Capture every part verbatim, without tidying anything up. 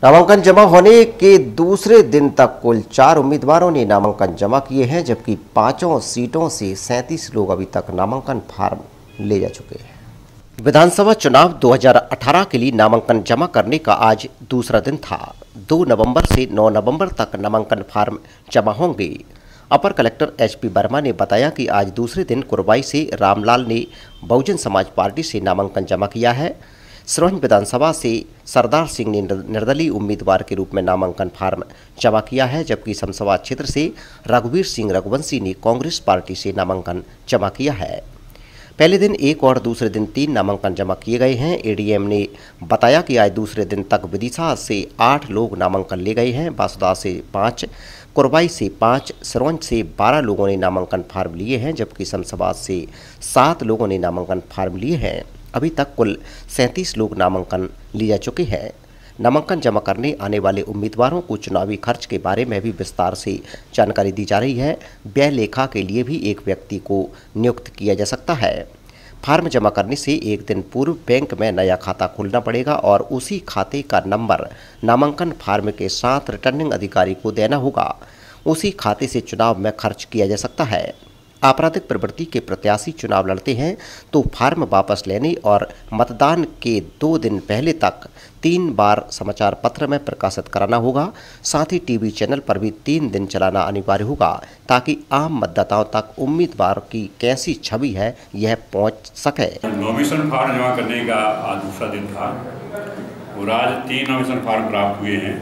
नामांकन जमा होने के दूसरे दिन तक कुल चार उम्मीदवारों ने नामांकन जमा किए हैं, जबकि पांचों सीटों से सैंतीस लोग अभी तक नामांकन फार्म ले जा चुके हैं। विधानसभा चुनाव दो हज़ार अठारह के लिए नामांकन जमा करने का आज दूसरा दिन था। दो नवंबर से नौ नवंबर तक नामांकन फार्म जमा होंगे। अपर कलेक्टर एच पी वर्मा ने बताया कि आज दूसरे दिन कुरवाई से रामलाल ने बहुजन समाज पार्टी से नामांकन जमा किया है। सिरोंज विधानसभा से सरदार सिंह ने निर्दलीय उम्मीदवार के रूप में नामांकन फार्म जमा किया है, जबकि समसवा क्षेत्र से रघुवीर सिंह रघुवंशी ने कांग्रेस पार्टी से नामांकन जमा किया है। पहले दिन एक और दूसरे दिन तीन नामांकन जमा किए गए हैं। ए डी एम ने बताया कि आज दूसरे दिन तक विदिशा से आठ लोग नामांकन ले गए हैं, बासुदा से पाँच, कुरवाई से पाँच, सिरोंज से बारह लोगों ने नामांकन फार्म लिए हैं, जबकि समसवा से सात लोगों ने नामांकन फार्म लिए हैं। अभी तक कुल सैंतीस लोग नामांकन लिए जा चुके हैं। नामांकन जमा करने आने वाले उम्मीदवारों को चुनावी खर्च के बारे में भी विस्तार से जानकारी दी जा रही है। व्यय लेखा के लिए भी एक व्यक्ति को नियुक्त किया जा सकता है। फार्म जमा करने से एक दिन पूर्व बैंक में नया खाता खोलना पड़ेगा और उसी खाते का नंबर नामांकन फार्म के साथ रिटर्निंग अधिकारी को देना होगा। उसी खाते से चुनाव में खर्च किया जा सकता है। आपराधिक प्रवृत्ति के प्रत्याशी चुनाव लड़ते हैं तो फार्म वापस लेने और मतदान के दो दिन पहले तक तीन बार समाचार पत्र में प्रकाशित कराना होगा। साथ ही टीवी चैनल पर भी तीन दिन चलाना अनिवार्य होगा, ताकि आम मतदाताओं तक उम्मीदवार की कैसी छवि है यह पहुंच सके। नॉमिनेशन फार्म जमा करने का आज दूसरा दिन था और आज तीन नॉमिनेशन फार्म प्राप्त हुए हैं।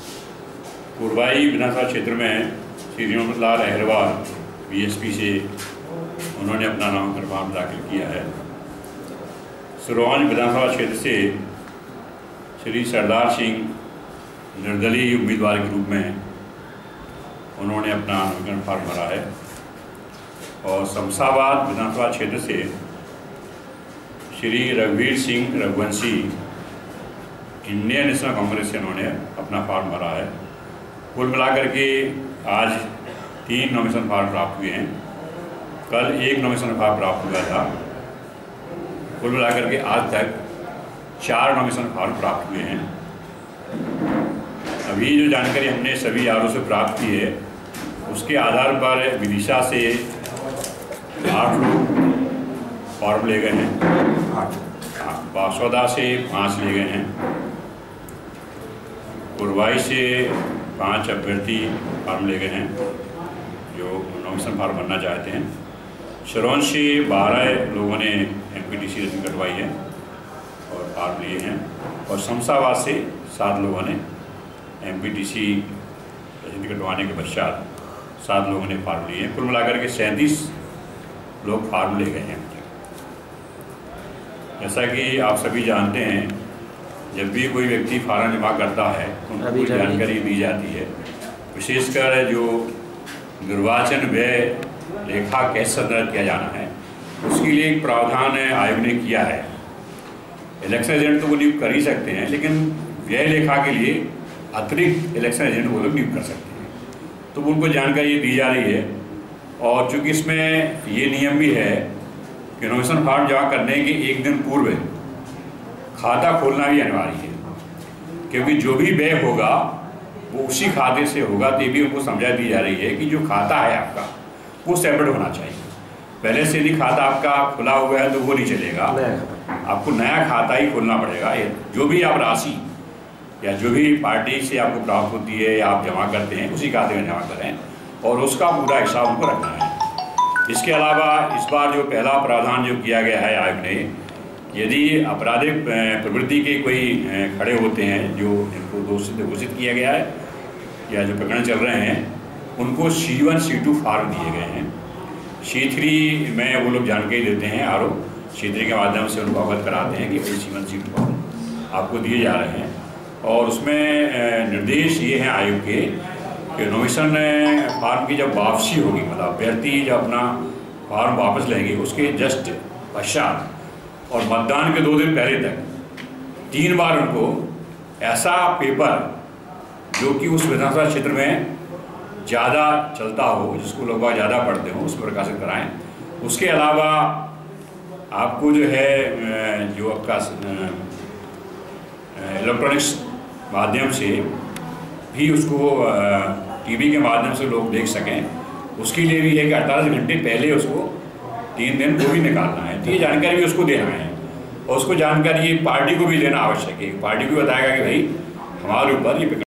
कुरवाई विधानसभा क्षेत्र में Shri Ramlal Ahirwar B S P से उन्होंने अपना नामांकन फार्म दाखिल किया है। सिरोंज विधानसभा क्षेत्र से श्री सरदार सिंह निर्दलीय उम्मीदवार के रूप में उन्होंने अपना नामांकन फार्म भरा है और शमशाबाद विधानसभा क्षेत्र से श्री रघुवीर सिंह रघुवंशी इंडियन नेशनल कांग्रेस से उन्होंने अपना फार्म भरा है। कुल मिलाकर के आज तीन नॉमिनेशन फार्म प्राप्त हुए हैं। कल एक नॉमिनेशन फार्म प्राप्त हुआ था। कुल मिलाकर के आज तक चार नॉमिनेशन फार्म प्राप्त हुए हैं। अभी जो जानकारी हमने सभी आरों से प्राप्त की है, उसके आधार पर विदिशा से आठ लोग फॉर्म ले गए हैं, बासुदा से पाँच ले गए हैं, कुरवाई से पाँच अभ्यर्थी फार्म ले गए हैं जो नॉमिनेशन फार्म भरना चाहते हैं। सिरोंज से बारह लोगों ने एम पी टी सी रसीद कटवाई है और फार्म लिए हैं और शमशाबाद से सात लोगों ने एम पी टी सी रसीद कटवाने के पश्चात सात लोगों ने फार्म लिए हैं। कुल मिलाकर के सैंतीस लोग फार्म ले गए हैं। जैसा कि आप सभी जानते हैं, जब भी कोई व्यक्ति फार्म जमा करता है उनको जानकारी दी जाती है, विशेषकर जो निर्वाचन व्यय लेखा कैसे संदर्भ किया जाना है उसके लिए एक प्रावधान आयोग ने किया है। इलेक्शन एजेंट तो वो नियुक्त कर ही सकते हैं, लेकिन व्यय लेखा के लिए अतिरिक्त इलेक्शन एजेंट वो लोग नियुक्त कर सकते हैं। तो उनको जानकारी दी जा रही है और चूँकि इसमें ये नियम भी है कि नॉमिनेशन फार्म जमा करने के एक दिन पूर्व खाता खोलना भी अनिवार्य है, क्योंकि जो भी व्यय होगा वो उसी खाते से होगा। तो ये भी उनको समझा दी जा रही है कि जो खाता है आपका वो सेपरेट होना चाहिए। पहले से यदि खाता आपका खुला हुआ है तो वो नहीं चलेगा, आपको नया खाता ही खोलना पड़ेगा। जो भी आप राशि या जो भी पार्टी से आपको प्राप्त होती है या आप जमा करते हैं उसी खाते में जमा करें और उसका पूरा हिसाब उनको रखना है। इसके अलावा इस बार जो पहला प्रावधान जो किया गया है आयोग ने, यदि आपराधिक प्रवृत्ति के कोई खड़े होते हैं जो इनको दोषी घोषित किया गया है या जो प्रकरण चल रहे हैं, उनको C one C two form दिए गए हैं। सी थ्री में वो लोग जानकारी देते हैं, आर ओ सी थ्री के माध्यम से उनको अवगत कराते हैं कि भाई C one C two form आपको दिए जा रहे हैं। और उसमें निर्देश ये हैं आयोग के कि नॉमिनेशन फार्म की जब वापसी होगी, मतलब अभ्यर्थी जब अपना फार्म वापस लेंगे उसके जस्ट पश्चात और मतदान के दो दिन पहले तक तीन बार उनको ऐसा पेपर जो कि उस विधानसभा क्षेत्र में ज़्यादा चलता हो, जिसको लोग ज़्यादा पढ़ते हो, उसको प्रकाशित कराएं। उसके अलावा आपको जो है जो आपका इलेक्ट्रॉनिक्स माध्यम से भी उसको टीवी के माध्यम से लोग देख सकें, उसके लिए भी है कि अड़तालीस घंटे पहले उसको तीन दिन वो भी निकालना है। तो ये जानकारी भी उसको देना है और उसको जानकारी ये पार्टी को भी देना आवश्यक है। पार्टी को बताएगा कि भाई हमारे ऊपर ये